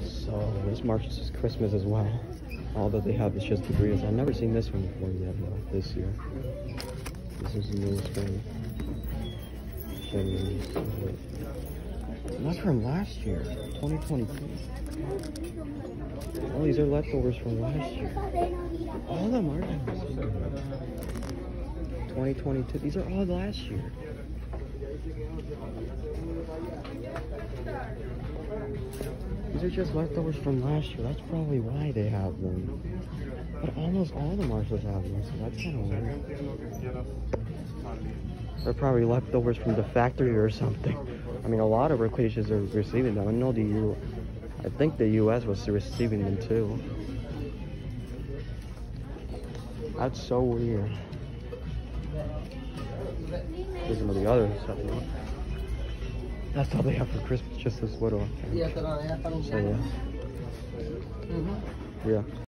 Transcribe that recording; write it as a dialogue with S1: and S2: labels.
S1: So this marks Christmas as well. All that they have is just the burritos. I've never seen this one before yet, though, this year. This is the newest one. And that's from last year, 2022. Oh, these are leftovers from last year. All of them are 2022. These are all last year. These are just leftovers from last year. That's probably why they have them. But almost all the Marshalls have them, so that's kind of weird. They're probably leftovers from the factory or something. I mean, a lot of locations are receiving them. I know I think the U.S. was receiving them too. That's so weird. Here's some of the other stuff. That's all they have for Christmas, just this little. So yeah. Yeah.